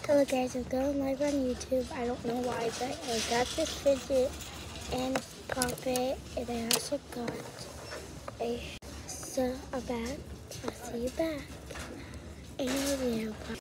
Hello guys, I'm going live on YouTube. I don't know why, but I got this fidget and carpet, and I also got a bag. I'll see you back in a video.